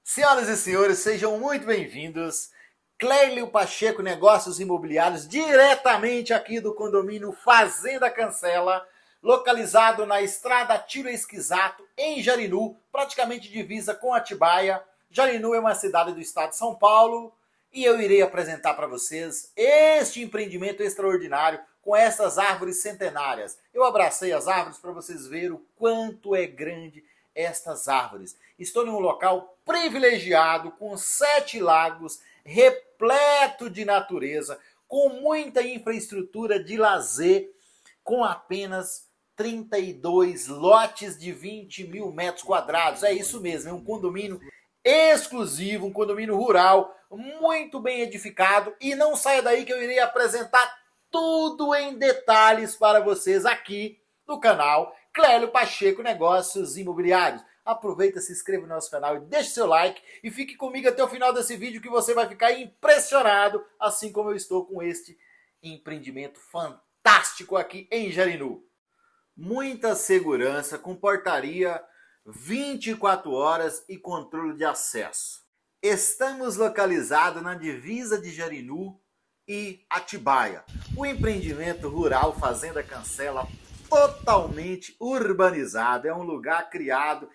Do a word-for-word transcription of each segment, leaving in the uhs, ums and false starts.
Senhoras e senhores, sejam muito bem-vindos. Clélio Pacheco, Negócios Imobiliários, diretamente aqui do condomínio Fazenda Cancela, localizado na estrada Tiro Esquisato, em Jarinu, praticamente divisa com Atibaia. Jarinu é uma cidade do estado de São Paulo e eu irei apresentar para vocês este empreendimento extraordinário com essas árvores centenárias. Eu abracei as árvores para vocês verem o quanto é grande estas árvores. Estou em um local privilegiado, com sete lagos, repleto de natureza, com muita infraestrutura de lazer, com apenas trinta e dois lotes de vinte mil metros quadrados. É isso mesmo, é um condomínio exclusivo, um condomínio rural, muito bem edificado. E não saia daí que eu irei apresentar tudo em detalhes para vocês aqui no canal Clélio Pacheco Negócios Imobiliários. Aproveita, se inscreva no nosso canal e deixe seu like e fique comigo até o final desse vídeo que você vai ficar impressionado, assim como eu estou com este empreendimento fantástico aqui em Jarinu. Muita segurança, com portaria vinte e quatro horas e controle de acesso. Estamos localizados na divisa de Jarinu e Atibaia. O empreendimento rural Fazenda Cancela, totalmente urbanizado, é um lugar criado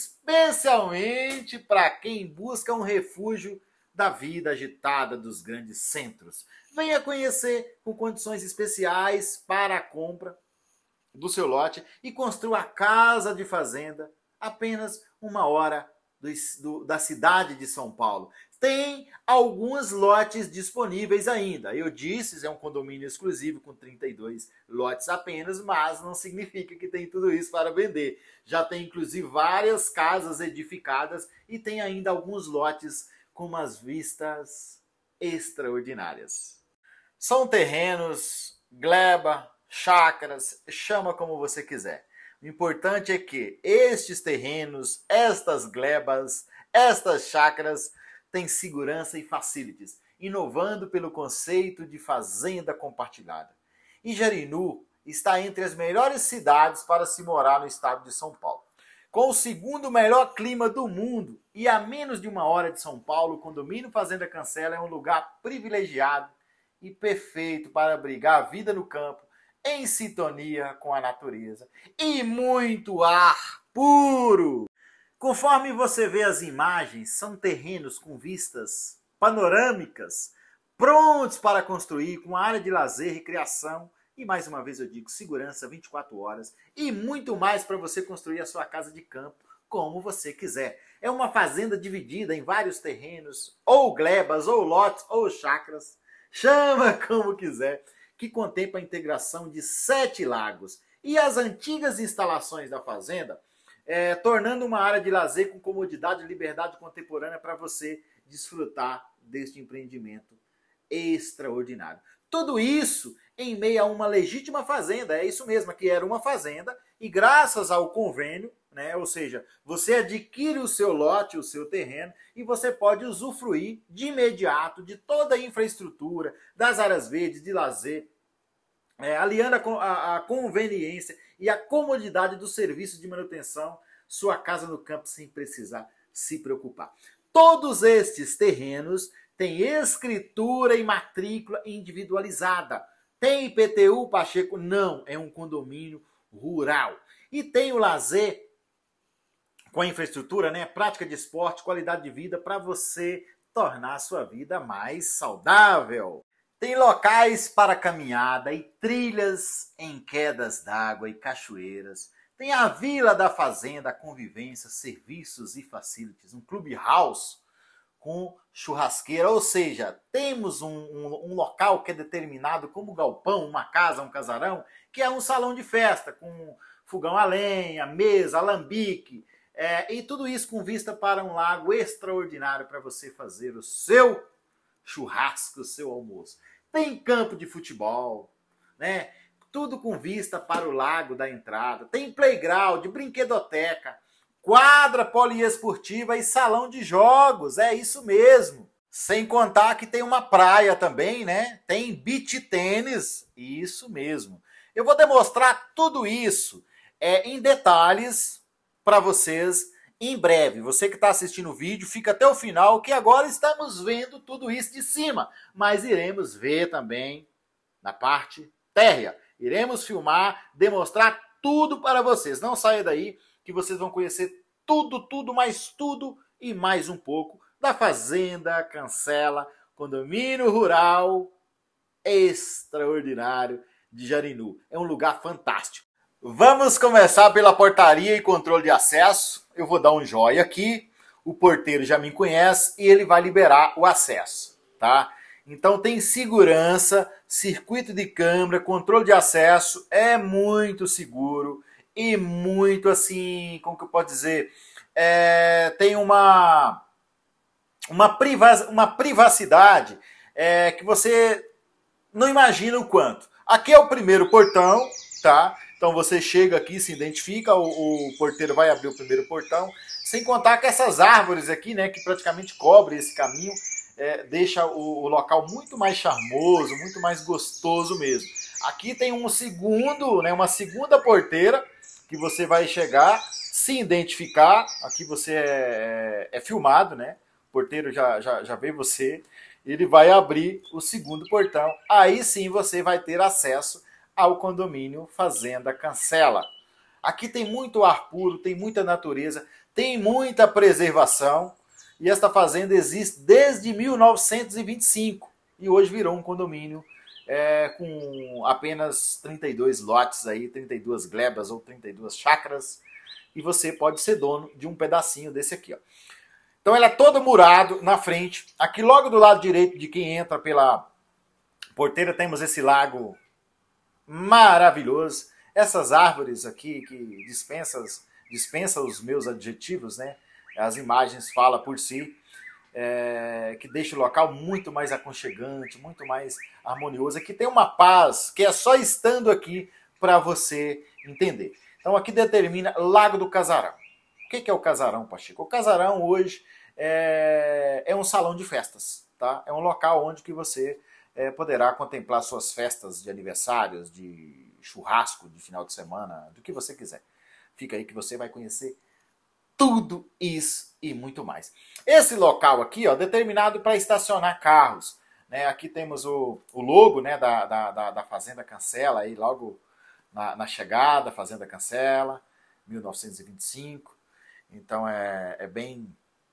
especialmente para quem busca um refúgio da vida agitada dos grandes centros. Venha conhecer com condições especiais para a compra do seu lote e construa a casa de fazenda apenas uma hora do, do, da cidade de São Paulo. Tem alguns lotes disponíveis ainda. Eu disse, é um condomínio exclusivo com trinta e dois lotes apenas, mas não significa que tem tudo isso para vender. Já tem inclusive várias casas edificadas e tem ainda alguns lotes com umas vistas extraordinárias. São terrenos, gleba, chácaras, chama como você quiser. O importante é que estes terrenos, estas glebas, estas chácaras têm segurança e facilities, inovando pelo conceito de fazenda compartilhada. E Jarinu está entre as melhores cidades para se morar no estado de São Paulo. Com o segundo melhor clima do mundo e a menos de uma hora de São Paulo, o condomínio Fazenda Cancela é um lugar privilegiado e perfeito para abrigar a vida no campo, em sintonia com a natureza e muito ar puro. Conforme você vê as imagens, são terrenos com vistas panorâmicas, prontos para construir, com área de lazer, recreação e, mais uma vez eu digo, segurança vinte e quatro horas e muito mais para você construir a sua casa de campo como você quiser. É uma fazenda dividida em vários terrenos, ou glebas, ou lotes, ou chácaras, chama como quiser, que contempla a integração de sete lagos e as antigas instalações da fazenda, é, tornando uma área de lazer com comodidade e liberdade contemporânea para você desfrutar deste empreendimento extraordinário. Tudo isso em meio a uma legítima fazenda, é isso mesmo, que era uma fazenda, e graças ao convênio, né, ou seja, você adquire o seu lote, o seu terreno, e você pode usufruir de imediato de toda a infraestrutura, das áreas verdes, de lazer, é, aliando a, a, a conveniência e a comodidade do serviço de manutenção, sua casa no campo sem precisar se preocupar. Todos estes terrenos têm escritura e matrícula individualizada. Tem I P T U, Pacheco? Não, é um condomínio rural. E tem o lazer com a infraestrutura, né? Prática de esporte, qualidade de vida para você tornar a sua vida mais saudável. Tem locais para caminhada e trilhas em quedas d'água e cachoeiras. Tem a Vila da Fazenda, convivência, serviços e facilities. Um clubhouse com churrasqueira, ou seja, temos um, um, um local que é determinado como galpão, uma casa, um casarão, que é um salão de festa, com fogão a lenha, mesa, alambique, é, e tudo isso com vista para um lago extraordinário para você fazer o seu churrasco, o seu almoço. Tem campo de futebol, né? Tudo com vista para o lago da entrada. Tem playground, brinquedoteca, quadra poliesportiva e salão de jogos, é isso mesmo. Sem contar que tem uma praia também, né? Tem beach tênis, isso mesmo. Eu vou demonstrar tudo isso é, em detalhes para vocês em breve. Você que está assistindo o vídeo, fica até o final, que agora estamos vendo tudo isso de cima. Mas iremos ver também na parte térrea. Iremos filmar, demonstrar tudo para vocês. Não saia daí, que vocês vão conhecer tudo, tudo, mais tudo e mais um pouco da Fazenda Cancela, condomínio rural extraordinário de Jarinu. É um lugar fantástico. Vamos começar pela portaria e controle de acesso. Eu vou dar um joia aqui. O porteiro já me conhece e ele vai liberar o acesso, tá? Então tem segurança, circuito de câmera, controle de acesso, é muito seguro e muito assim, como que eu posso dizer, é, tem uma, uma, priva, uma privacidade é, que você não imagina o quanto. Aqui é o primeiro portão, tá? Então você chega aqui, se identifica, o, o porteiro vai abrir o primeiro portão, sem contar que essas árvores aqui, né, que praticamente cobrem esse caminho, É, deixa o, o local muito mais charmoso, muito mais gostoso mesmo. Aqui tem um segundo, né, uma segunda porteira que você vai chegar, se identificar. Aqui você é, é, é filmado, né? O porteiro já, já, já vê você. Ele vai abrir o segundo portão. Aí sim você vai ter acesso ao condomínio Fazenda Cancela. Aqui tem muito ar puro, tem muita natureza, tem muita preservação. E esta fazenda existe desde mil novecentos e vinte e cinco e hoje virou um condomínio é, com apenas trinta e dois lotes, aí, trinta e duas glebas ou trinta e duas chácaras, e você pode ser dono de um pedacinho desse aqui. Ó. Então ele é todo murado na frente. Aqui logo do lado direito de quem entra pela porteira temos esse lago maravilhoso. Essas árvores aqui que dispensam dispensa os meus adjetivos, né? As imagens falam por si, é, que deixa o local muito mais aconchegante, muito mais harmonioso. Aqui tem uma paz que é só estando aqui para você entender. Então aqui determina Lago do Casarão. O que é o Casarão, Pacheco? O Casarão hoje é, é um salão de festas, tá? É um local onde que você é, poderá contemplar suas festas de aniversários, de churrasco de final de semana, do que você quiser. Fica aí que você vai conhecer tudo isso e muito mais. Esse local aqui, ó, determinado para estacionar carros. Né? Aqui temos o, o logo, né, da, da, da Fazenda Cancela, aí logo na, na chegada, Fazenda Cancela, mil novecentos e vinte e cinco. Então é, é bem,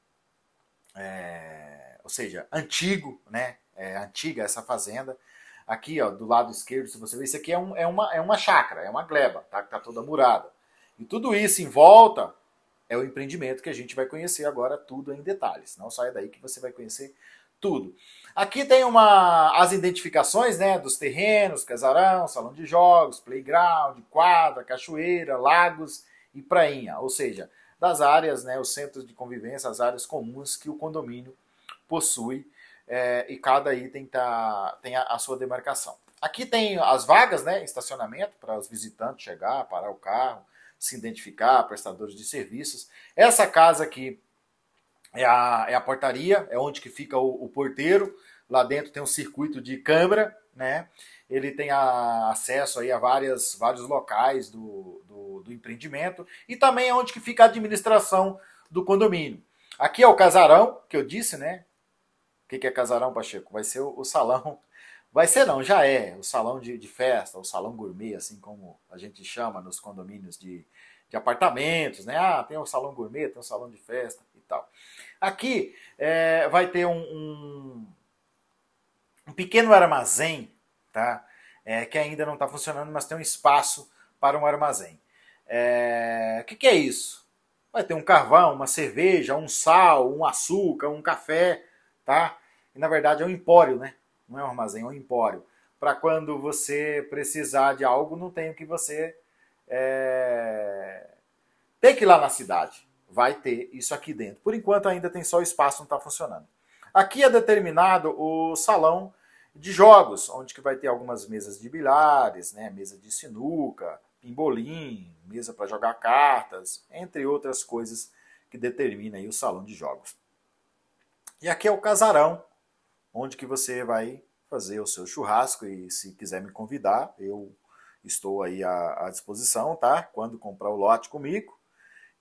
é, ou seja, antigo, né? É antiga essa fazenda. Aqui, ó, do lado esquerdo, se você ver, isso aqui é, um, é, uma, é uma chácara, é uma gleba, tá? Que tá toda murada. E tudo isso em volta é o empreendimento que a gente vai conhecer agora tudo em detalhes. Não saia daí que você vai conhecer tudo. Aqui tem uma, as identificações, né, dos terrenos, casarão, salão de jogos, playground, quadra, cachoeira, lagos e prainha. Ou seja, das áreas, né, os centros de convivência, as áreas comuns que o condomínio possui. É, e cada item tá, tem a, a sua demarcação. Aqui tem as vagas, né, estacionamento para os visitantes chegar, parar o carro, se identificar, prestadores de serviços. Essa casa aqui é a, é a portaria, é onde que fica o, o porteiro. Lá dentro tem um circuito de câmera, né? Ele tem a, acesso aí a várias, vários locais do, do, do empreendimento e também é onde que fica a administração do condomínio. Aqui é o casarão, que eu disse, né? O que é casarão, Pacheco? Vai ser o, o salão. Vai ser não, já é. O salão de, de festa, o salão gourmet, assim como a gente chama nos condomínios de, de apartamentos, né? Ah, tem o salão gourmet, tem o salão de festa e tal. Aqui é, vai ter um, um, um pequeno armazém, tá? É, que ainda não está funcionando, mas tem um espaço para um armazém. É, o que, que é isso? Vai ter um carvão, uma cerveja, um sal, um açúcar, um café, tá? E na verdade é um empório, né? Não é um armazém, é um empório. Para quando você precisar de algo, não tem o que você é... tem que ir lá na cidade. Vai ter isso aqui dentro. Por enquanto ainda tem só o espaço, não está funcionando. Aqui é determinado o salão de jogos, onde que vai ter algumas mesas de bilhares, né? Mesa de sinuca, pimbolim, mesa para jogar cartas, entre outras coisas que determina aí o salão de jogos. E aqui é o casarão, onde que você vai fazer o seu churrasco e se quiser me convidar, eu estou aí à, à disposição, tá? Quando comprar o lote comigo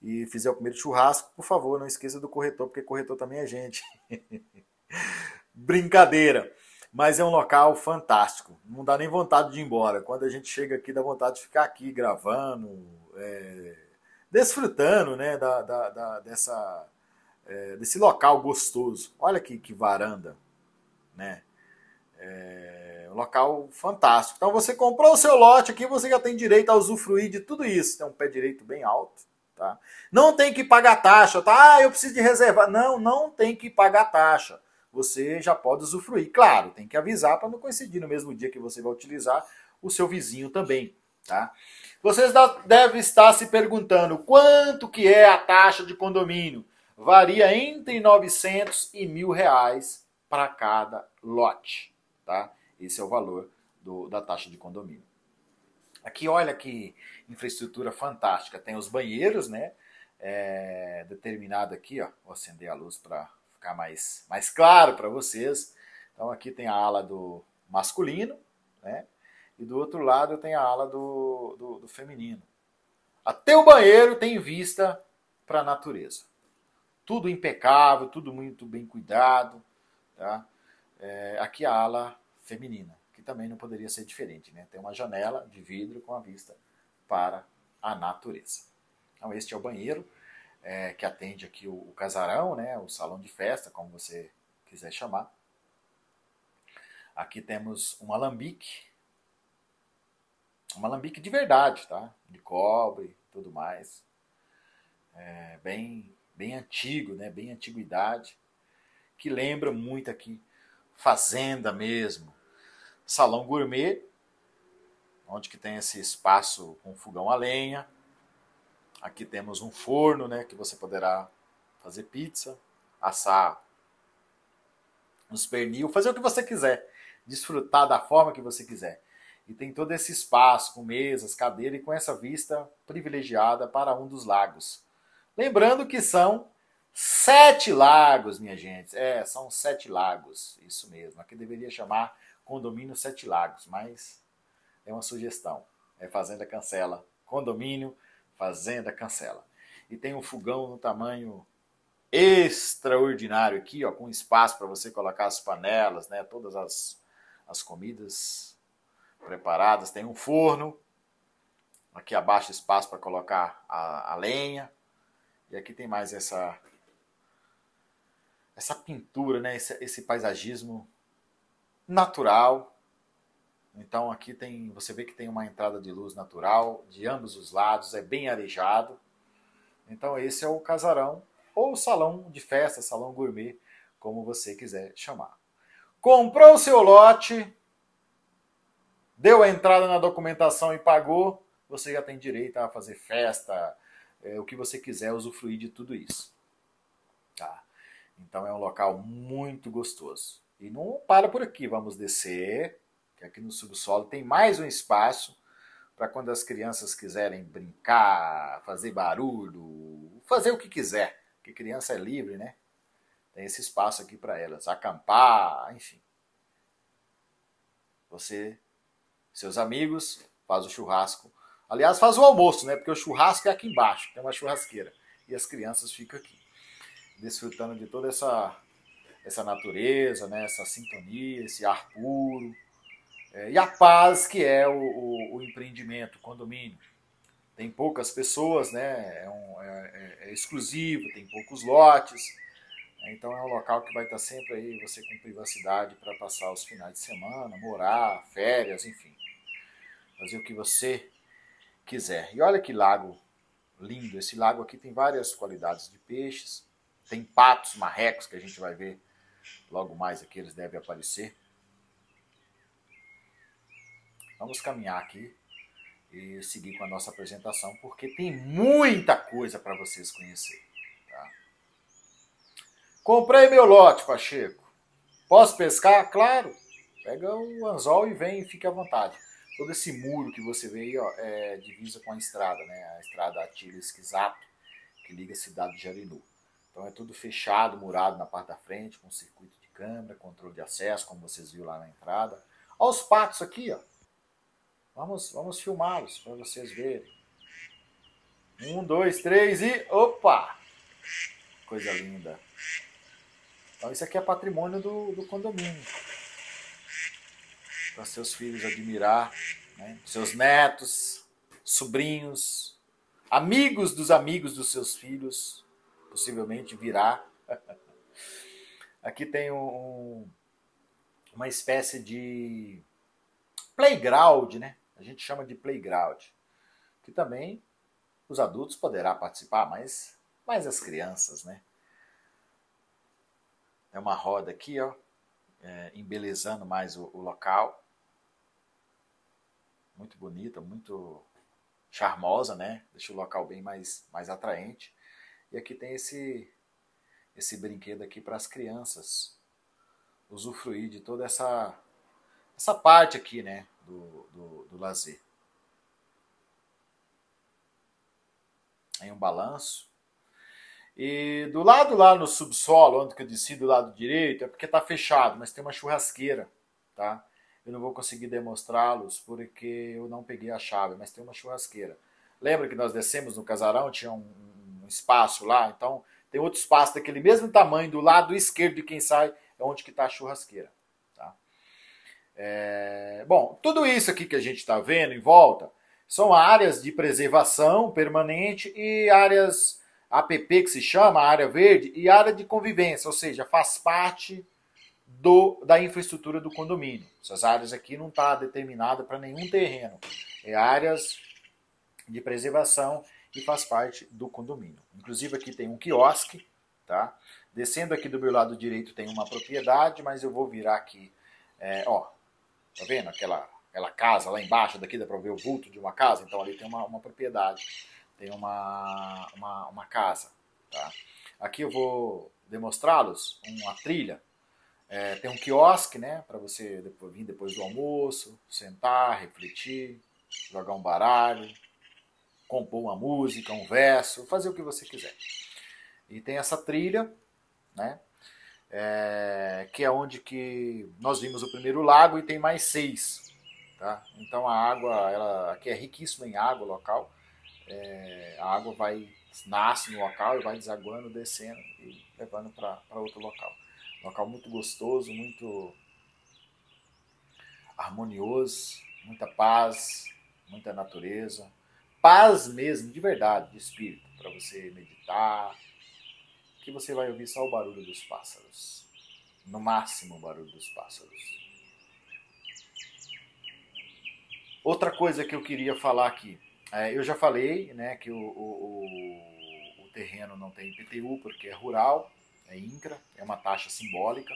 e fizer o primeiro churrasco, por favor, não esqueça do corretor, porque corretor também é gente. Brincadeira. Mas é um local fantástico. Não dá nem vontade de ir embora. Quando a gente chega aqui, dá vontade de ficar aqui gravando, é, desfrutando, né, da, da, da, dessa, é, desse local gostoso. Olha que, que varanda, né? É um local fantástico. Então você comprou o seu lote aqui, você já tem direito a usufruir de tudo isso. Tem um pé direito bem alto. Tá? Não tem que pagar taxa. Tá? Ah, eu preciso de reservar. Não, não tem que pagar taxa. Você já pode usufruir. Claro, tem que avisar para não coincidir no mesmo dia que você vai utilizar o seu vizinho também. Tá? Vocês devem estar se perguntando quanto que é a taxa de condomínio. Varia entre novecentos e mil reais para cada lote. Tá? Esse é o valor do, da taxa de condomínio. Aqui, olha que infraestrutura fantástica. Tem os banheiros, né? É, determinado aqui, ó. Vou acender a luz para ficar mais, mais claro para vocês. Então aqui tem a ala do masculino, né? E do outro lado tem a ala do, do, do feminino. Até o banheiro tem vista para a natureza. Tudo impecável, tudo muito bem cuidado. Tá? É, aqui a ala feminina, que também não poderia ser diferente. Né? Tem uma janela de vidro com a vista para a natureza. Então este é o banheiro. É, que atende aqui o, o casarão, né, o salão de festa, como você quiser chamar. Aqui temos um alambique, um alambique de verdade, tá? De cobre e tudo mais. É, bem, bem antigo, né? Bem antiguidade, que lembra muito aqui fazenda mesmo. Salão gourmet, onde que tem esse espaço com fogão a lenha. Aqui temos um forno, né, que você poderá fazer pizza, assar uns pernil, fazer o que você quiser, desfrutar da forma que você quiser. E tem todo esse espaço com mesas, cadeiras e com essa vista privilegiada para um dos lagos. Lembrando que são sete lagos, minha gente. É, são sete lagos, isso mesmo. Aqui deveria chamar Condomínio Sete Lagos, mas é uma sugestão. É Fazenda Cancela, Condomínio Fazenda Cancela. E tem um fogão no tamanho extraordinário aqui, ó, com espaço para você colocar as panelas, né, todas as, as comidas preparadas. Tem um forno, aqui abaixo espaço para colocar a, a lenha. E aqui tem mais essa, essa pintura, né, esse, esse paisagismo natural. Então aqui tem, você vê que tem uma entrada de luz natural de ambos os lados, é bem arejado. Então esse é o casarão ou salão de festa, salão gourmet, como você quiser chamar. Comprou o seu lote, deu a entrada na documentação e pagou, você já tem direito a fazer festa, é, o que você quiser, usufruir de tudo isso. Tá? Então é um local muito gostoso. E não para por aqui, vamos descer. Aqui no subsolo tem mais um espaço para quando as crianças quiserem brincar, fazer barulho, fazer o que quiser, porque criança é livre, né? Tem esse espaço aqui para elas, acampar, enfim. Você, seus amigos, faz o churrasco. Aliás, faz o almoço, né? Porque o churrasco é aqui embaixo, tem uma churrasqueira. E as crianças ficam aqui, desfrutando de toda essa, essa natureza, né? Essa sintonia, esse ar puro. É, e a paz que é o, o, o empreendimento, o condomínio. Tem poucas pessoas, né? É, um, é, é exclusivo, tem poucos lotes. Então é um local que vai estar sempre aí, você com privacidade para passar os finais de semana, morar, férias, enfim. Fazer o que você quiser. E olha que lago lindo. Esse lago aqui tem várias qualidades de peixes. Tem patos, marrecos, que a gente vai ver logo mais aqui, eles devem aparecer. Vamos caminhar aqui e seguir com a nossa apresentação, porque tem muita coisa para vocês conhecerem. Tá? Comprei meu lote, Pacheco. Posso pescar? Claro. Pega o anzol e vem e fique à vontade. Todo esse muro que você vê aí, ó, é divisa com a estrada, né? A estrada Atílio-Esquisato, que liga a cidade de Jarinu. Então é tudo fechado, murado na parte da frente, com circuito de câmera, controle de acesso, como vocês viram lá na entrada. Olha os patos aqui, ó. Vamos, vamos filmá-los para vocês verem. Um, dois, três e... Opa! Coisa linda. Então isso aqui é patrimônio do, do condomínio. Para seus filhos admirar, né? Seus netos, sobrinhos, amigos dos amigos dos seus filhos, possivelmente virá. Aqui tem um, uma espécie de playground, né? A gente chama de playground, que também os adultos poderão participar, mas, mas as crianças, né? É uma roda aqui, ó, é, embelezando mais o, o local. Muito bonita, muito charmosa, né? Deixa o local bem mais, mais atraente. E aqui tem esse, esse brinquedo aqui para as crianças usufruir de toda essa, essa parte aqui, né? Do, do, do lazer. Tem um balanço. E do lado lá no subsolo, onde eu desci do lado direito, é porque está fechado, mas tem uma churrasqueira, tá? Eu não vou conseguir demonstrá-los porque eu não peguei a chave, mas tem uma churrasqueira. Lembra que nós descemos no casarão, tinha um, um espaço lá? Então tem outro espaço daquele mesmo tamanho, do lado esquerdo de quem sai, é onde que está a churrasqueira. Tá? É, bom, tudo isso aqui que a gente está vendo em volta são áreas de preservação permanente e áreas A P P, que se chama, área verde, e área de convivência, ou seja, faz parte do, da infraestrutura do condomínio. Essas áreas aqui não estão determinadas para nenhum terreno. É áreas de preservação e faz parte do condomínio. Inclusive aqui tem um quiosque, tá? Descendo aqui do meu lado direito tem uma propriedade, mas eu vou virar aqui, é, ó, tá vendo aquela, aquela casa lá embaixo, daqui dá para ver o vulto de uma casa, então ali tem uma, uma propriedade, tem uma, uma, uma casa, tá? Aqui eu vou demonstrá-los uma trilha. É, tem um quiosque, né, para você depois, vir depois do almoço, sentar, refletir, jogar um baralho, compor uma música, um verso, fazer o que você quiser. E tem essa trilha, né, é, que é onde que nós vimos o primeiro lago e tem mais seis. Tá? Então a água, ela, aqui é riquíssima em água local, é, a água vai, nasce no local e vai desaguando, descendo e levando para outro local. Local muito gostoso, muito harmonioso, muita paz, muita natureza. Paz mesmo, de verdade, de espírito, para você meditar. Que você vai ouvir só o barulho dos pássaros. No máximo o barulho dos pássaros. Outra coisa que eu queria falar aqui. É, eu já falei, né, que o, o, o, o terreno não tem I P T U porque é rural. É INCRA, é uma taxa simbólica.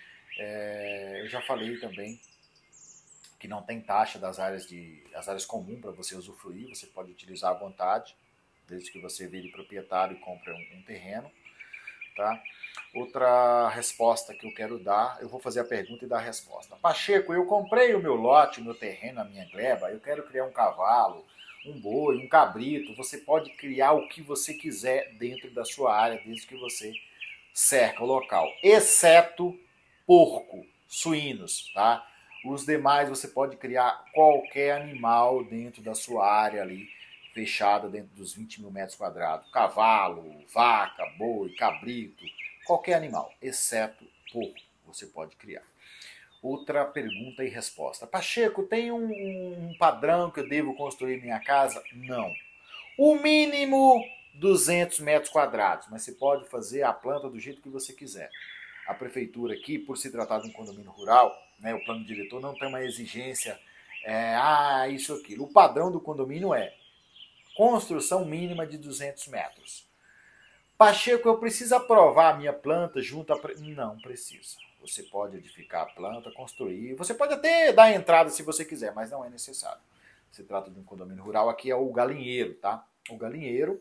É, eu já falei também que não tem taxa das áreas, de, as áreas comuns para você usufruir, você pode utilizar à vontade, desde que você vire proprietário e compre um, um terreno. Tá? Outra resposta que eu quero dar, eu vou fazer a pergunta e dar a resposta. Pacheco, eu comprei o meu lote, o meu terreno, a minha gleba, eu quero criar um cavalo, um boi, um cabrito, você pode criar o que você quiser dentro da sua área, desde que você cerca o local, exceto porco, suínos, tá? Os demais você pode criar qualquer animal dentro da sua área ali, fechada dentro dos vinte mil metros quadrados. Cavalo, vaca, boi, cabrito, qualquer animal, exceto porco, você pode criar. Outra pergunta e resposta. Pacheco, tem um, um padrão que eu devo construir minha casa? Não. O mínimo duzentos metros quadrados, mas você pode fazer a planta do jeito que você quiser. A prefeitura aqui, por se tratar de um condomínio rural, né, o plano diretor não tem uma exigência, é, ah, isso, aquilo. O padrão do condomínio é construção mínima de duzentos metros. Pacheco, eu preciso aprovar a minha planta junto a... Pre... Não precisa. Você pode edificar a planta, construir, você pode até dar entrada se você quiser, mas não é necessário. Se trata de um condomínio rural, aqui é o galinheiro, tá? O galinheiro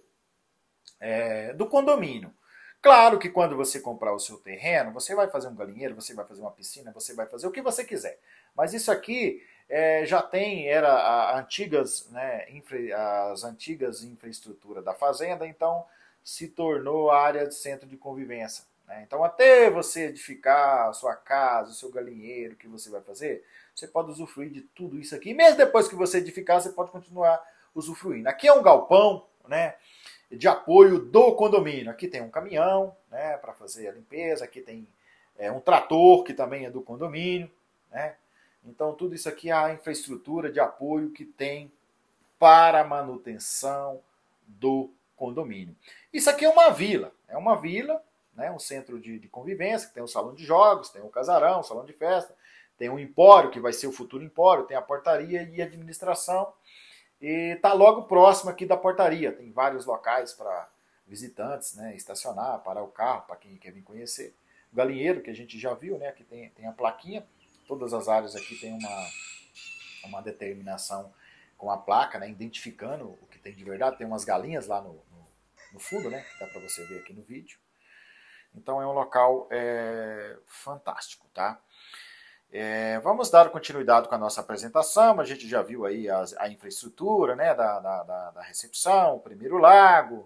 é, do condomínio. Claro que quando você comprar o seu terreno, você vai fazer um galinheiro, você vai fazer uma piscina, você vai fazer o que você quiser. Mas isso aqui é, já tem, era a, antigas, né, infra, as antigas infraestrutura da fazenda, então se tornou área de centro de convivência. Né? Então até você edificar a sua casa, o seu galinheiro, o que você vai fazer, você pode usufruir de tudo isso aqui. Mesmo depois que você edificar, você pode continuar usufruindo. Aqui é um galpão, né, de apoio do condomínio. Aqui tem um caminhão, né, para fazer a limpeza, aqui tem é, um trator que também é do condomínio, né? Então tudo isso aqui é a infraestrutura de apoio que tem para a manutenção do condomínio. Isso aqui é uma vila, é uma vila, né, um centro de, de convivência, que tem um salão de jogos, tem um casarão, um salão de festa, tem um empório, que vai ser o futuro empório, tem a portaria e a administração, e está logo próximo aqui da portaria. Tem vários locais para visitantes, né, estacionar, parar o carro, para quem quer vir conhecer. O galinheiro, que a gente já viu, né, aqui tem, tem a plaquinha, todas as áreas aqui tem uma, uma determinação com a placa, né, identificando o que tem de verdade. Tem umas galinhas lá no, no, no fundo, né, que dá para você ver aqui no vídeo. Então é um local é, fantástico, tá? É, vamos dar continuidade com a nossa apresentação. A gente já viu aí a, a infraestrutura, né, da, da, da recepção, o primeiro lago.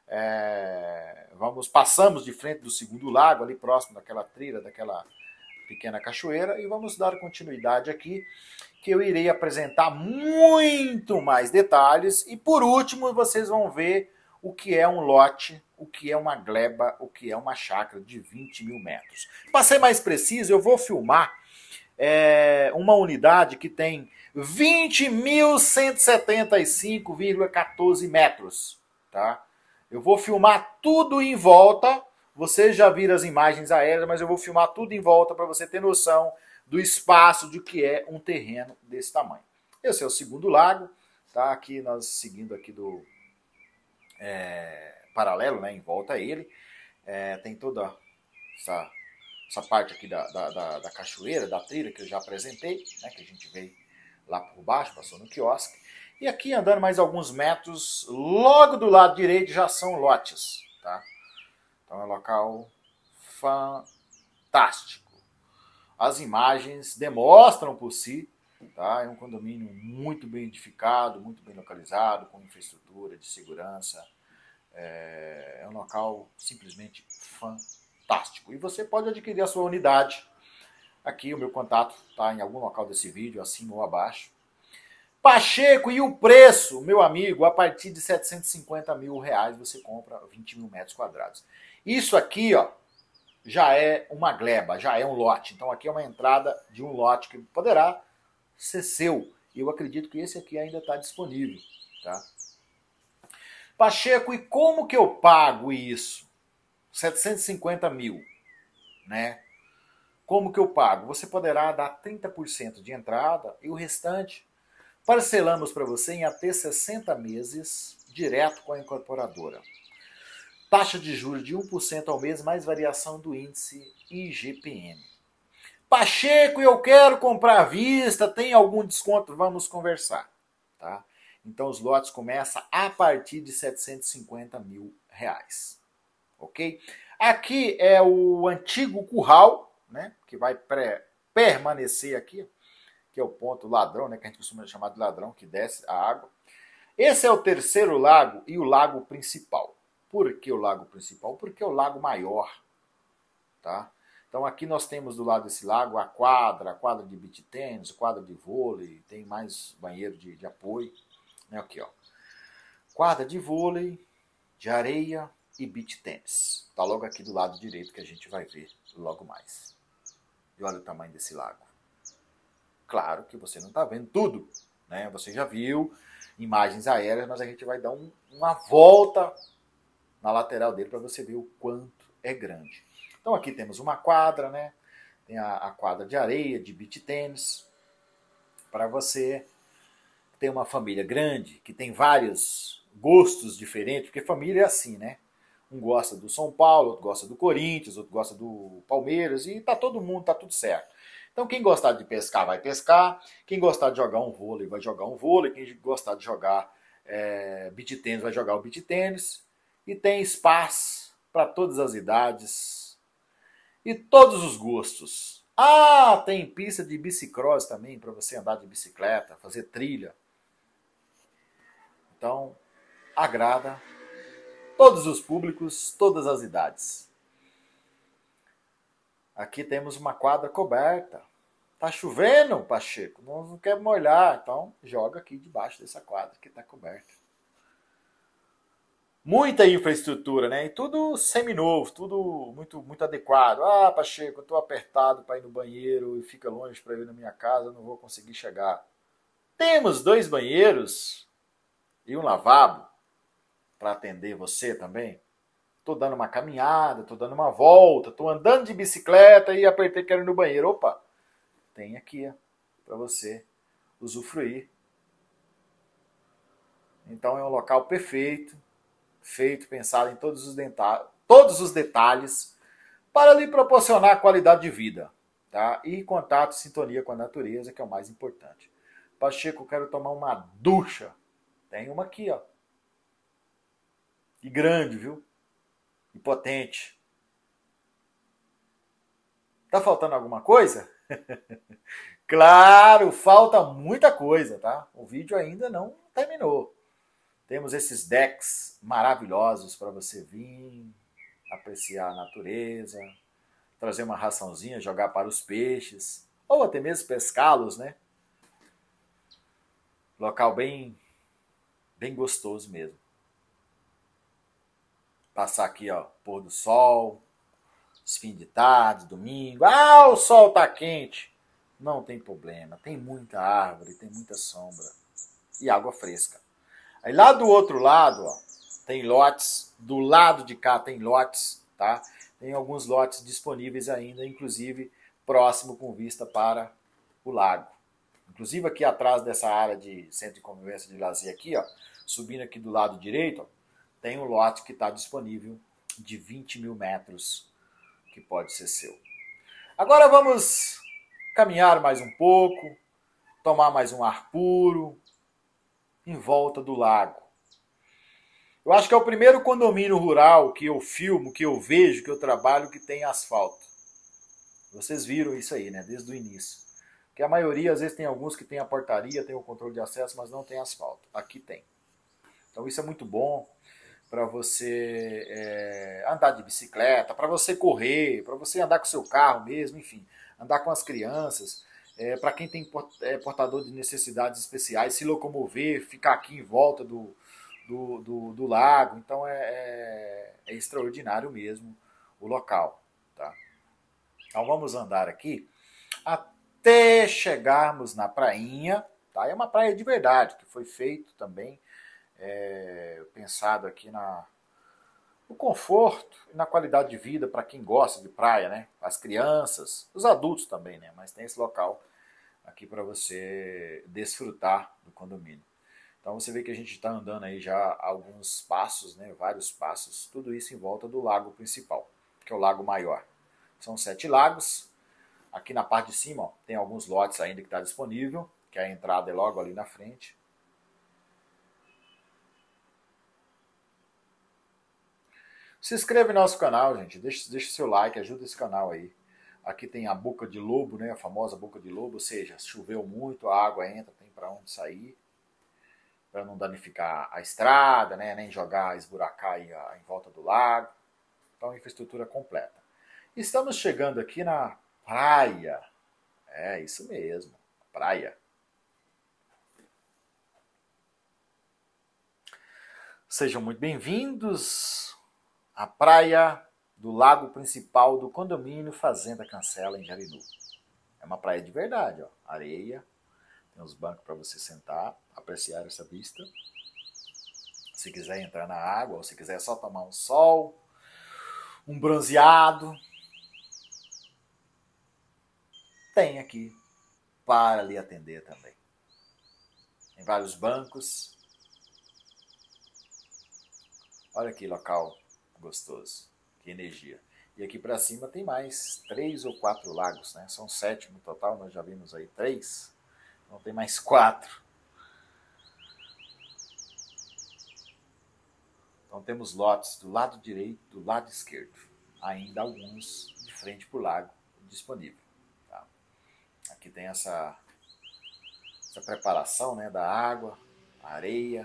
É, vamos, passamos de frente do segundo lago, ali próximo daquela trilha, daquela pequena cachoeira, e vamos dar continuidade aqui, que eu irei apresentar muito mais detalhes. E por último, vocês vão ver o que é um lote, o que é uma gleba, o que é uma chácara de vinte mil metros. Para ser mais preciso, eu vou filmar é, uma unidade que tem vinte mil cento e setenta e cinco vírgula quatorze metros. Tá? Eu vou filmar tudo em volta. Vocês já viram as imagens aéreas, mas eu vou filmar tudo em volta para você ter noção do espaço de que é um terreno desse tamanho. Esse é o segundo lago. Tá? Aqui nós seguindo aqui do... É, paralelo, né, em volta a ele, é, tem toda essa, essa parte aqui da, da, da, da cachoeira, da trilha que eu já apresentei, né, que a gente veio lá por baixo, passou no quiosque, e aqui andando mais alguns metros, logo do lado direito já são lotes, tá? Então é um local fantástico. As imagens demonstram por si, tá? É um condomínio muito bem edificado, muito bem localizado, com infraestrutura de segurança. É um local simplesmente fantástico. E você pode adquirir a sua unidade. Aqui o meu contato está em algum local desse vídeo, acima ou abaixo. Pacheco, e o preço, meu amigo, a partir de setecentos e cinquenta mil reais você compra vinte mil metros quadrados. Isso aqui, ó, já é uma gleba, já é um lote. Então aqui é uma entrada de um lote que poderá ser seu. E eu acredito que esse aqui ainda está disponível, tá? Pacheco, e como que eu pago isso? setecentos e cinquenta mil, né? Como que eu pago? Você poderá dar trinta por cento de entrada e o restante parcelamos para você em até sessenta meses, direto com a incorporadora. Taxa de juros de um por cento ao mês, mais variação do índice I G P M. Pacheco, eu quero comprar à vista, tem algum desconto? Vamos conversar, tá? Então os lotes começam a partir de setecentos e cinquenta mil reais, ok? Aqui é o antigo curral, né? Que vai pré permanecer aqui, que é o ponto ladrão, né? Que a gente costuma chamar de ladrão, que desce a água. Esse é o terceiro lago e o lago principal. Por que o lago principal? Porque é o lago maior, tá? Então aqui nós temos do lado desse lago a quadra, a quadra de beach tênis, quadra de vôlei, tem mais banheiro de, de apoio. Aqui, ó. Quadra de vôlei, de areia e beach tênis. Tá logo aqui do lado direito que a gente vai ver logo mais. E olha o tamanho desse lago. Claro que você não está vendo tudo, né? Você já viu imagens aéreas, mas a gente vai dar um, uma volta na lateral dele para você ver o quanto é grande. Então aqui temos uma quadra, né? Tem a, a quadra de areia, de beach tênis, para você ter uma família grande, que tem vários gostos diferentes, porque família é assim, né? Um gosta do São Paulo, outro gosta do Corinthians, outro gosta do Palmeiras, e tá todo mundo, tá tudo certo. Então quem gostar de pescar vai pescar, quem gostar de jogar um vôlei vai jogar um vôlei, quem gostar de jogar é, beach tênis vai jogar o beach tênis, e tem espaço para todas as idades e todos os gostos. Ah, tem pista de bicicross também, para você andar de bicicleta, fazer trilha. Então, agrada todos os públicos, todas as idades. Aqui temos uma quadra coberta. Tá chovendo, Pacheco? Não, não quer molhar, então joga aqui debaixo dessa quadra que está coberta. Muita infraestrutura, né? E tudo seminovo, tudo muito, muito adequado. Ah, Pacheco, eu estou apertado para ir no banheiro e fica longe para ir na minha casa, não vou conseguir chegar. Temos dois banheiros e um lavabo para atender você também. Estou dando uma caminhada, estou dando uma volta, estou andando de bicicleta e apertei quero ir no banheiro. Opa, tem aqui para você usufruir. Então é um local perfeito, feito, pensado em todos os, todos os detalhes para lhe proporcionar qualidade de vida, tá? E contato e sintonia com a natureza, que é o mais importante. Pacheco, eu quero tomar uma ducha. Tem uma aqui, ó. E grande, viu? E potente. Tá faltando alguma coisa? Claro, falta muita coisa, tá? O vídeo ainda não terminou. Temos esses decks maravilhosos para você vir, apreciar a natureza, trazer uma raçãozinha, jogar para os peixes, ou até mesmo pescá-los, né? Local bem, bem gostoso mesmo. Passar aqui, ó, pôr do sol, os fins de tarde, domingo. Ah, o sol tá quente. Não tem problema, tem muita árvore, tem muita sombra e água fresca. Aí lá do outro lado, ó, tem lotes, do lado de cá tem lotes, tá? Tem alguns lotes disponíveis ainda, inclusive próximo com vista para o lago. Inclusive aqui atrás dessa área de centro de convivência de lazer aqui, ó, subindo aqui do lado direito, ó, tem um lote que está disponível de vinte mil metros, que pode ser seu. Agora vamos caminhar mais um pouco, tomar mais um ar puro, em volta do lago. Eu acho que é o primeiro condomínio rural que eu filmo, que eu vejo, que eu trabalho, que tem asfalto. Vocês viram isso aí, né? Desde o início. Porque a maioria, às vezes, tem alguns que tem a portaria, tem o controle de acesso, mas não tem asfalto. Aqui tem. Então isso é muito bom para você é, andar de bicicleta, para você correr, para você andar com o seu carro mesmo, enfim, andar com as crianças. É, para quem tem portador de necessidades especiais, se locomover, ficar aqui em volta do, do, do, do lago. Então é, é, é extraordinário mesmo o local. Tá? Então vamos andar aqui até chegarmos na prainha. Tá? É uma praia de verdade, que foi feito também, é, pensado aqui na, no conforto e na qualidade de vida para quem gosta de praia, né? As crianças, os adultos também, né? Mas tem esse local aqui para você desfrutar do condomínio. Então você vê que a gente está andando aí já alguns passos, né? Vários passos, tudo isso em volta do lago principal, que é o lago maior. São sete lagos. Aqui na parte de cima, ó, tem alguns lotes ainda que está disponível, que a entrada é logo ali na frente. Se inscreve no nosso canal, gente. Deixa, deixa seu like, ajuda esse canal aí. Aqui tem a boca de lobo, né? A famosa boca de lobo, ou seja, choveu muito, a água entra, tem para onde sair. Para não danificar a estrada, né? Nem jogar, esburacar aí a, em volta do lago. Então, infraestrutura completa. Estamos chegando aqui na praia. É, isso mesmo, praia. Sejam muito bem-vindos à praia do lago principal do condomínio Fazenda Cancela, em Jarinu. É uma praia de verdade, ó. Areia, tem uns bancos para você sentar, apreciar essa vista. Se quiser entrar na água, ou se quiser só tomar um sol, um bronzeado, tem aqui para lhe atender também. Tem vários bancos. Olha que local gostoso, que energia. E aqui para cima tem mais três ou quatro lagos, né? São sete no total, nós já vimos aí três. Então tem mais quatro. Então temos lotes do lado direito, do lado esquerdo. Ainda alguns de frente para o lago disponível. Tá? Aqui tem essa, essa preparação, né, da água, a areia.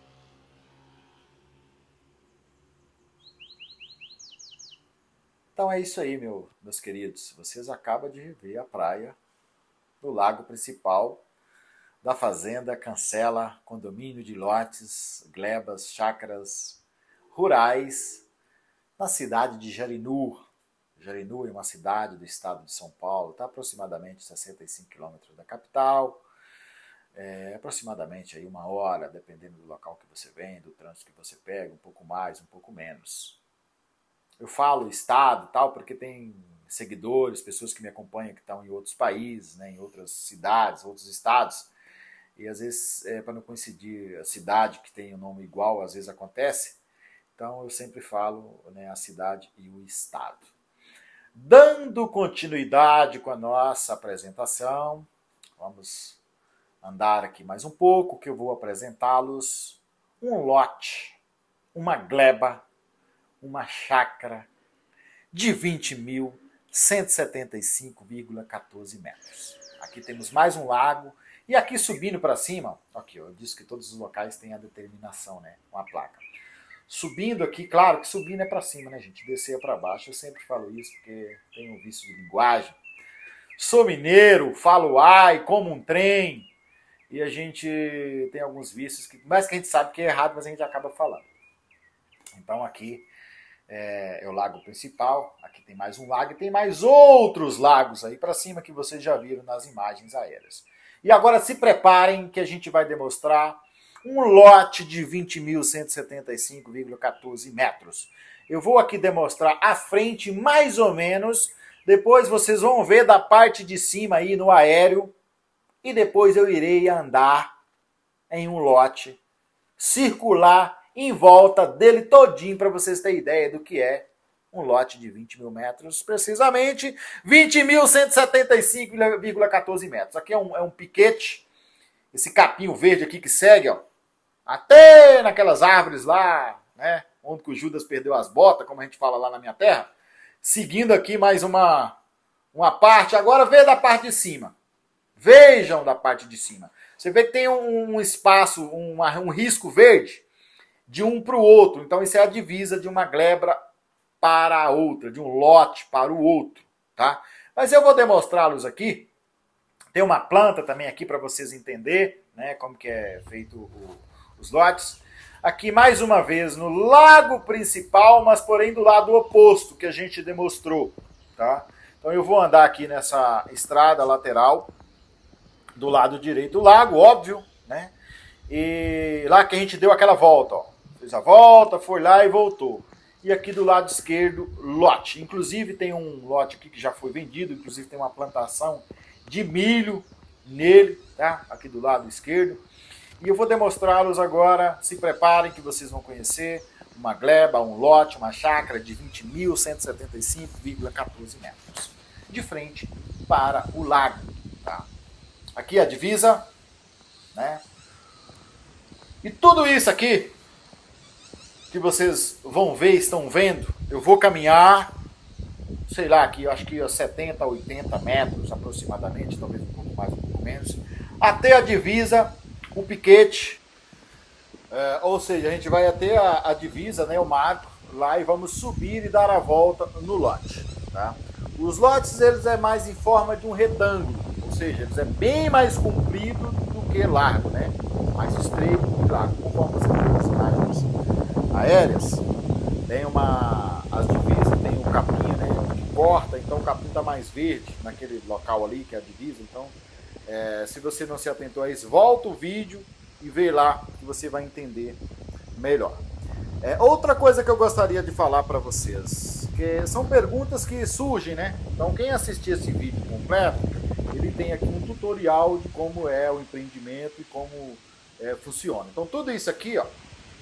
Então é isso aí, meu, meus queridos. Vocês acabam de ver a praia do lago principal da Fazenda Cancela, condomínio de lotes, glebas, chácaras, rurais na cidade de Jarinu. Jarinu é uma cidade do estado de São Paulo, está aproximadamente sessenta e cinco quilômetros da capital, é, aproximadamente aí uma hora, dependendo do local que você vem, do trânsito que você pega, um pouco mais, um pouco menos. Eu falo estado tal porque tem seguidores, pessoas que me acompanham que estão em outros países, né, em outras cidades, outros estados, e às vezes, é, para não coincidir a cidade que tem um nome igual, às vezes acontece, então eu sempre falo, né, a cidade e o estado. Dando continuidade com a nossa apresentação, vamos andar aqui mais um pouco, que eu vou apresentá-los um lote, uma gleba, uma chácara de vinte mil cento e setenta e cinco vírgula quatorze metros. Aqui temos mais um lago, e aqui subindo para cima, aqui, eu disse que todos os locais têm a determinação, né, com a placa. Subindo aqui, claro que subindo é para cima, né, gente? Descer é para baixo. Eu sempre falo isso porque tenho um vício de linguagem. Sou mineiro, falo ai, como um trem. E a gente tem alguns vícios, que, mais que a gente sabe que é errado, mas a gente acaba falando. Então aqui é, é o lago principal. Aqui tem mais um lago e tem mais outros lagos aí para cima que vocês já viram nas imagens aéreas. E agora se preparem que a gente vai demonstrar um lote de vinte mil cento e setenta e cinco vírgula quatorze metros. Eu vou aqui demonstrar a frente mais ou menos, depois vocês vão ver da parte de cima aí no aéreo, e depois eu irei andar em um lote, circular em volta dele todinho, para vocês terem ideia do que é um lote de vinte mil metros, precisamente vinte mil cento e setenta e cinco vírgula quatorze metros. Aqui é um, é um piquete, esse capinho verde aqui que segue, ó, até naquelas árvores lá, né, onde que o Judas perdeu as botas, como a gente fala lá na minha terra. Seguindo aqui mais uma, uma parte. Agora veja da parte de cima. Vejam da parte de cima. Você vê que tem um, um espaço, um, um risco verde de um para o outro. Então isso é a divisa de uma gleba para a outra, de um lote para o outro, tá? Mas eu vou demonstrá-los aqui. Tem uma planta também aqui para vocês entenderem, né, como que é feito o os lotes. Aqui mais uma vez no lago principal, mas porém do lado oposto que a gente demonstrou, tá? Então eu vou andar aqui nessa estrada lateral do lado direito do lago, óbvio, né? E lá que a gente deu aquela volta, ó. Fez a volta, foi lá e voltou. E aqui do lado esquerdo, lote. Inclusive tem um lote aqui que já foi vendido, inclusive tem uma plantação de milho nele, tá? Aqui do lado esquerdo. E eu vou demonstrá-los agora, se preparem que vocês vão conhecer uma gleba, um lote, uma chácara de vinte mil cento e setenta e cinco vírgula quatorze metros. De frente para o lago. Tá? Aqui a divisa, né? E tudo isso aqui que vocês vão ver, estão vendo, eu vou caminhar, sei lá, aqui eu acho que setenta, oitenta metros aproximadamente, talvez um pouco mais, um pouco menos, até a divisa, o piquete, é, ou seja, a gente vai até a, a divisa, né, o marco, lá e vamos subir e dar a volta no lote. Tá? Os lotes, eles é mais em forma de um retângulo, ou seja, eles é bem mais comprido do que largo, né? Mais estreito e largo, conforme você vê nas imagens aéreas. Tem uma, as divisas, tem o capim, né, que corta, então o capim está mais verde naquele local ali, que é a divisa, então É, se você não se atentou a isso, volta o vídeo e vê lá que você vai entender melhor. É, outra coisa que eu gostaria de falar para vocês, que são perguntas que surgem, né? Então quem assistir esse vídeo completo, ele tem aqui um tutorial de como é o empreendimento e como é, funciona. Então tudo isso aqui, ó,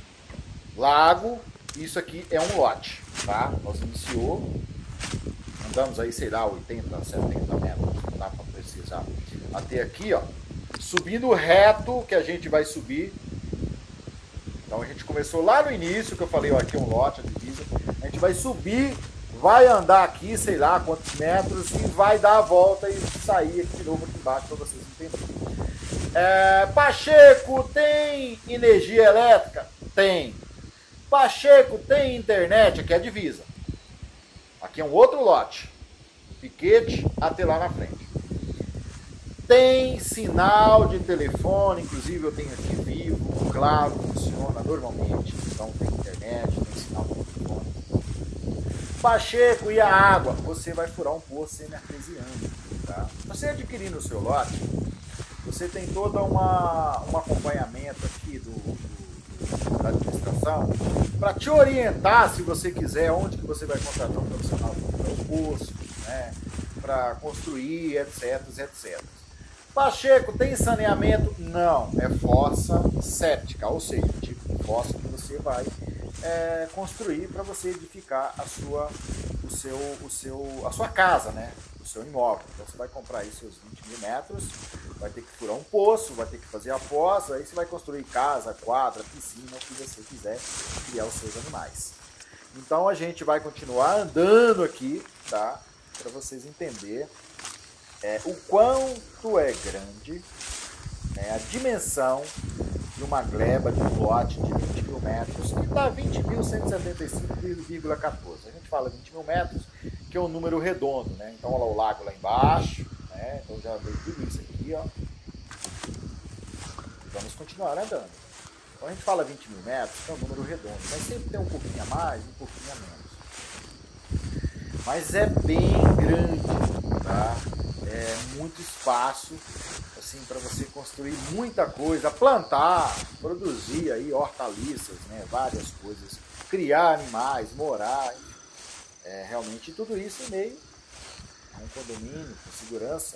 lago, isso aqui é um lote, tá? Nós iniciou, andamos aí, sei lá, oitenta, setenta metros, não dá para precisar. Até aqui, ó, subindo reto, que a gente vai subir. Então a gente começou lá no início, que eu falei, ó, aqui é um lote, a divisa. A gente vai subir, vai andar aqui, sei lá quantos metros, e vai dar a volta e sair aqui de novo aqui embaixo, para vocês entenderem. É, Pacheco, tem energia elétrica? Tem. Pacheco, tem internet? Aqui é a divisa. Aqui é um outro lote. Piquete até lá na frente. Tem sinal de telefone, inclusive eu tenho aqui Vivo, Claro, funciona normalmente. Então tem internet, tem sinal do microfone. Pacheco, e a água? Você vai furar um poço semi-artesiano. Tá? Você adquirindo o seu lote, você tem todo uma, um acompanhamento aqui do, do, da administração para te orientar, se você quiser, onde que você vai contratar um profissional para o poço, né, para construir, etc, etcétera. Pacheco, tem saneamento? Não, é fossa séptica, ou seja, o tipo de fossa que você vai é, construir para você edificar a sua, o seu, o seu, a sua casa, né? O seu imóvel. Então você vai comprar aí seus vinte mil metros, vai ter que furar um poço, vai ter que fazer a fossa, aí você vai construir casa, quadra, piscina, o que você quiser, criar os seus animais. Então a gente vai continuar andando aqui, tá? Para vocês entenderem é, o quanto é grande, né, a dimensão de uma gleba de um lote de vinte mil metros, que dá vinte mil cento e setenta e cinco vírgula quatorze. A gente fala vinte mil metros, que é um número redondo, né? Então olha lá o lago lá embaixo, né? Então já veio tudo isso aqui, ó. E vamos continuar andando. Então a gente fala vinte mil metros, que é um número redondo, mas sempre tem um pouquinho a mais, um pouquinho a menos. Mas é bem grande, tá? É muito espaço, assim, para você construir muita coisa, plantar, produzir aí hortaliças, né? Várias coisas, criar animais, morar, é, realmente tudo isso em meio a um condomínio com segurança,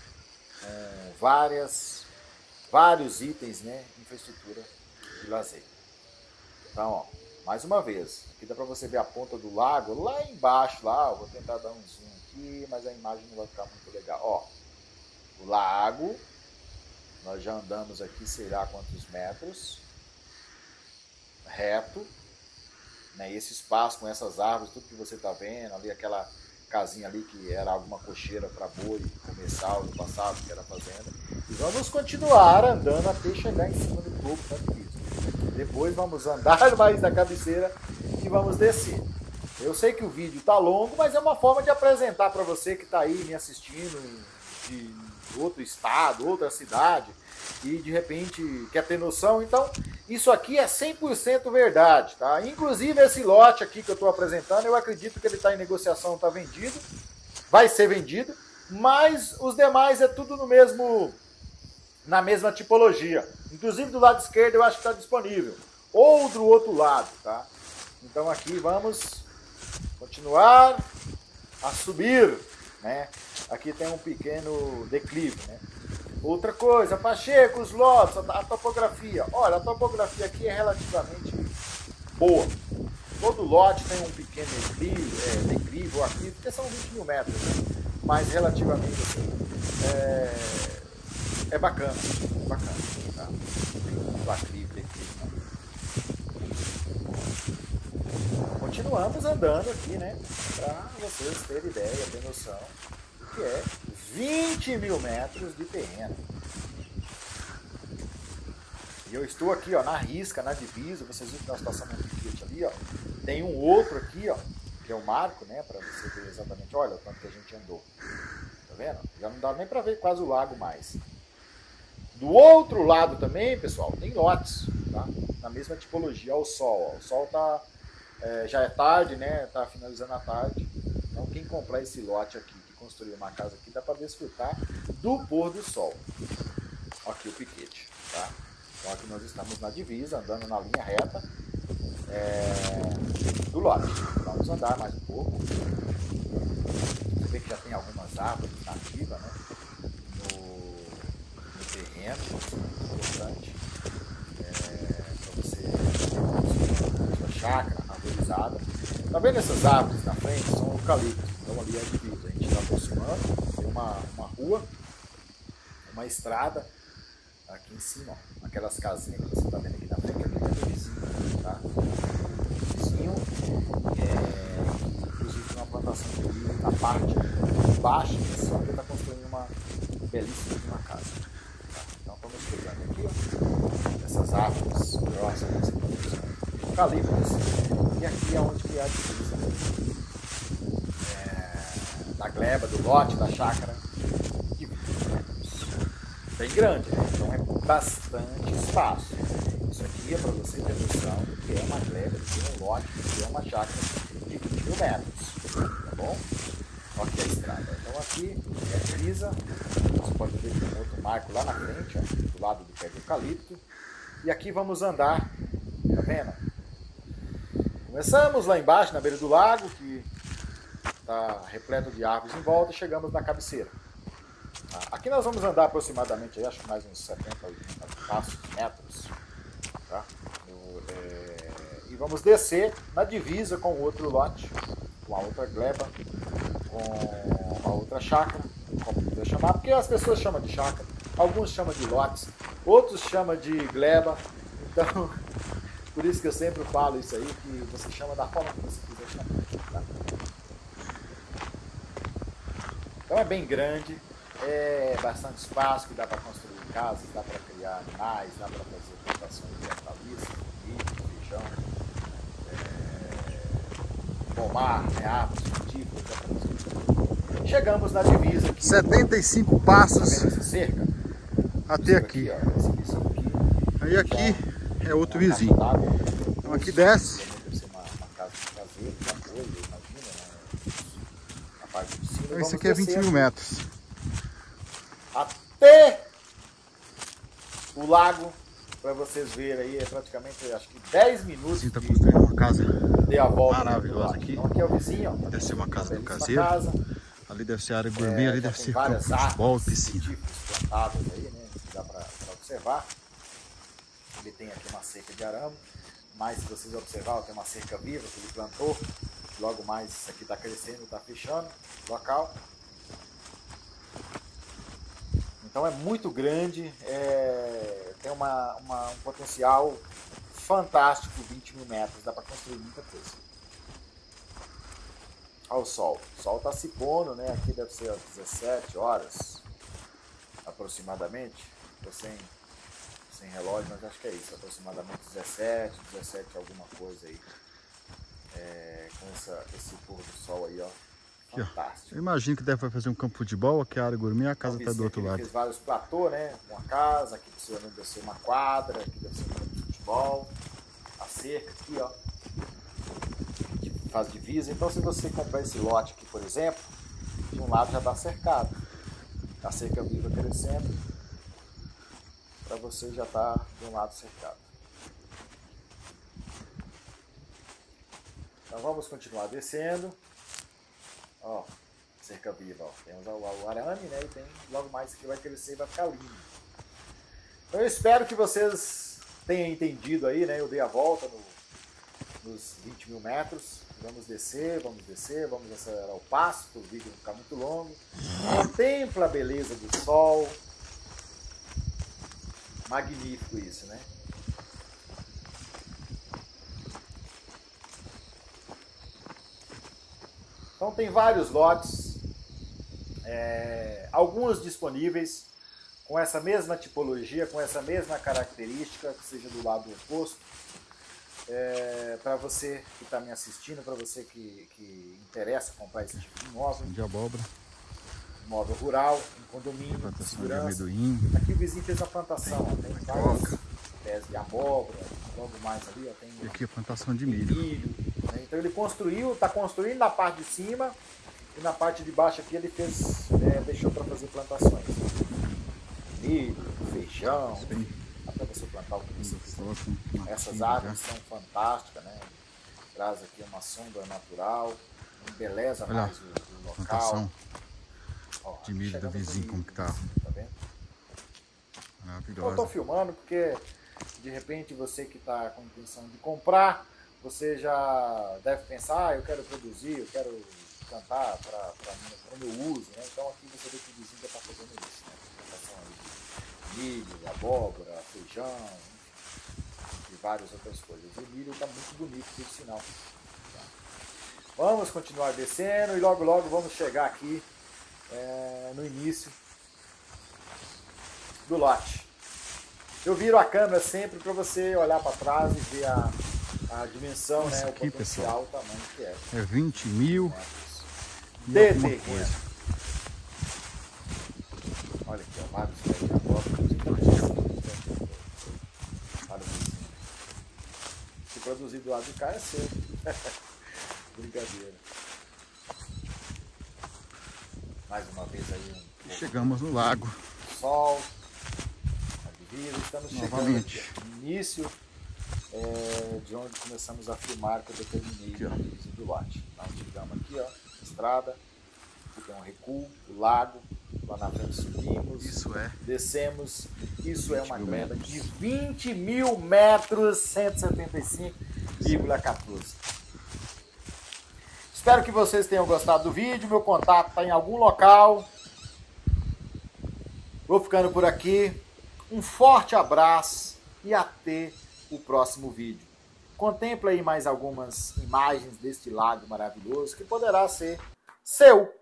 é, várias, vários itens, né? Infraestrutura de lazer. Então, ó, mais uma vez, aqui dá para você ver a ponta do lago, lá embaixo, lá, eu vou tentar dar um zoom aqui, mas a imagem não vai ficar muito legal. Ó, o lago, nós já andamos aqui, sei lá quantos metros, reto, né? Esse espaço com essas árvores, tudo que você está vendo, ali aquela casinha ali que era alguma cocheira para boi comercial no passado, que era fazenda. E vamos continuar andando até chegar em cima do topo da divisa. Depois vamos andar mais da cabeceira e vamos descer. Eu sei que o vídeo está longo, mas é uma forma de apresentar para você que está aí me assistindo de outro estado, outra cidade, e de repente quer ter noção. Então, isso aqui é cem por cento verdade, tá? Inclusive esse lote aqui que eu estou apresentando, eu acredito que ele está em negociação, está vendido, vai ser vendido, mas os demais é tudo no mesmo, na mesma tipologia. Inclusive do lado esquerdo eu acho que está disponível, ou do outro lado, tá? Então aqui vamos continuar a subir, né? Aqui tem um pequeno declive, né? Outra coisa, Pacheco, os lotes, a topografia. Olha, a topografia aqui é relativamente boa. Todo lote tem um pequeno declive, é, declive ou aclive, porque são vinte mil metros, né? Mas relativamente assim, é, é bacana, é bacana, tá? O aclive, declive, né? Continuamos andando aqui, né? Para vocês terem ideia, ter noção do que é vinte mil metros de terreno. E eu estou aqui, ó, na risca, na divisa. Vocês viram que nós passamos um piquete ali, ó. Tem um outro aqui, ó, que é o marco, né? Para você ver exatamente, olha o quanto que a gente andou. Tá vendo? Já não dá nem para ver quase o lago mais. Do outro lado também, pessoal, tem lotes, tá? Na mesma tipologia. Ó, o sol, ó. O sol tá, é, já é tarde, né? Tá finalizando a tarde. Então quem comprar esse lote aqui, construir uma casa aqui, dá para desfrutar do pôr do sol. Aqui o piquete, tá? Então aqui nós estamos na divisa, andando na linha reta é, do lote. Vamos andar mais um pouco. Você vê que já tem algumas árvores nativas, né? No, no terreno, importante. É, para você ter sua chácara arborizada. Tá vendo essas árvores na frente? São eucaliptos. Então ali é a divisa. A gente está aproximando, tem uma, uma rua, uma estrada aqui em cima, ó, aquelas casinhas que você está vendo aqui na frente, aqui tem o vizinho, tá? O vizinho, é, inclusive tem uma plantação de milho na parte baixa, só que está construindo uma belíssima uma casa. Tá? Então vamos pegando aqui, ó, essas árvores grossas, que você está vendo, eucaliptos, e aqui é onde que é a divisa. Da gleba, do lote, da chácara, de vinte metros. Bem grande, né? Então é bastante espaço. Isso aqui é para você ter noção do que é uma gleba, do que é um lote, do que é uma chácara de vinte mil metros, tá bom? Olha aqui a estrada. Então aqui é a divisa, você pode ver que tem um outro marco lá na frente, ó, do lado do pé de eucalipto. E aqui vamos andar, tá vendo? Começamos lá embaixo, na beira do lago, que está repleto de árvores em volta, e chegamos na cabeceira. Tá? Aqui nós vamos andar aproximadamente, acho que mais uns setenta, oitenta passos, metros. Tá? Eu, é... E vamos descer na divisa com o outro lote, com a outra gleba, com a outra chácara, como quiser chamar, porque as pessoas chamam de chácara, alguns chamam de lotes, outros chamam de gleba, então por isso que eu sempre falo isso aí, que você chama da forma que você quiser chamar. Tá? Então é bem grande, é bastante espaço que dá para construir casas, dá para criar animais, dá para fazer plantações de hortaliças, milho, feijão, é, pomar, né, árvores frutíferas, dá para fazer tudo. Chegamos na divisa aqui. setenta e cinco passos. Tá vendo essa cerca? Até aqui. aqui, ó, esse vizinho aqui. Aí aqui Já é outro uma vizinho. caixa d'água, Então aqui desce. deve ser uma, uma casa de caseiro, de apoio, imagina, né? A parte de cima. Então esse aqui é vinte mil metros. Até o lago, para vocês verem aí, é praticamente, acho que dez minutos. Assim tá de, construindo uma casa de a volta maravilhosa aqui. Então aqui é o vizinho, ó. Deve ser uma casa do Belíssima caseiro. casa. Ali deve ser área gourmet, É, ali já deve tem ser campo várias de futebol e árvores piscina. frutíferas plantadas aí, né? Que dá para observar. Ele tem aqui uma cerca de arame, mas se vocês observarem, tem uma cerca viva que ele plantou. Logo mais isso aqui está crescendo, está fechando o local. Então é muito grande, é, tem uma, uma, um potencial fantástico, vinte mil metros, dá para construir muita coisa. Olha o sol, o sol está se pondo, né? Aqui deve ser às dezessete horas aproximadamente, estou sem, sem relógio, mas acho que é isso, aproximadamente dezessete, dezessete alguma coisa aí, é, com essa, esse pôr do sol aí, ó. Aqui, Fantástico. eu imagino que deve fazer um campo de futebol, aqui é a área gourmet, a casa está do outro lado. Fez vários platôs, né? Uma casa, aqui possivelmente deve ser uma quadra, aqui deve ser um campo de futebol, a cerca aqui, ó, que faz divisa. Então, se você comprar esse lote aqui, por exemplo, de um lado já está cercado, a cerca viva crescendo, para você já tá de um lado cercado. Então, vamos continuar descendo. Ó, cerca viva, ó. Temos o arame, né? E tem logo mais que vai crescer e vai ficar lindo. Então eu espero que vocês tenham entendido aí, né? Eu dei a volta no, nos vinte mil metros. Vamos descer, vamos descer, vamos acelerar o passo para o vídeo não ficar muito longo. Contempla a beleza do sol. Magnífico isso, né? Então tem vários lotes, é, alguns disponíveis com essa mesma tipologia, com essa mesma característica, que seja do lado oposto. É, para você que está me assistindo, para você que, que interessa comprar esse tipo de imóvel. De abóbora. Imóvel rural, em condomínio, Plantação de segurança. amendoim. Aqui o vizinho fez a plantação, ó, tem vários pés de abóbora, logo mais ali, ó, tem E aqui a plantação de tem milho. milho, né? Então ele construiu, está construindo na parte de cima e na parte de baixo aqui ele fez, é, deixou para fazer plantações. Milho, feijão, dá para você plantar o que você quiser. Essas árvores são fantásticas, né? Traz aqui uma sombra natural, embeleza Olha mais o, o local. Plantação Ó, de milho do vizinho, como que tá. Tá vendo? Eu estou Maravilhosa. filmando porque de repente você que está com intenção de comprar, você já deve pensar, ah, eu quero produzir, eu quero plantar para o meu uso, né? Então aqui você vê que o vizinho já está fazendo isso, né? Plantação de milho, abóbora, feijão, enfim, e várias outras coisas. E o milho está muito bonito, por sinal. Tá? Vamos continuar descendo e logo logo vamos chegar aqui é, no início do lote. Eu viro a câmera sempre para você olhar para trás e ver a, a dimensão, Isso né, aqui, o potencial, o tamanho que é. É vinte mil e De alguma terreno. coisa. Olha aqui, ó, vários pés de abóbora. Vários vizinhos. produzido do lado de cá é seu. Brincadeira. Mais uma vez aí um... Chegamos no lago. Sol. A divisa. Estamos Novamente. chegando aqui no início é, de onde começamos a filmar que eu determinei Aqui, ó. o produzido do lote. Então chegamos aqui, ó, estrada. Aqui tem um recuo, o lago. Lá na frente subimos. Isso é. Descemos. Isso é uma mil queda metros. de vinte mil metros, cento e setenta e cinco vírgula quatorze. Espero que vocês tenham gostado do vídeo. Meu contato está em algum local. Vou ficando por aqui. Um forte abraço e até o próximo vídeo. Contempla aí mais algumas imagens deste lago maravilhoso que poderá ser seu.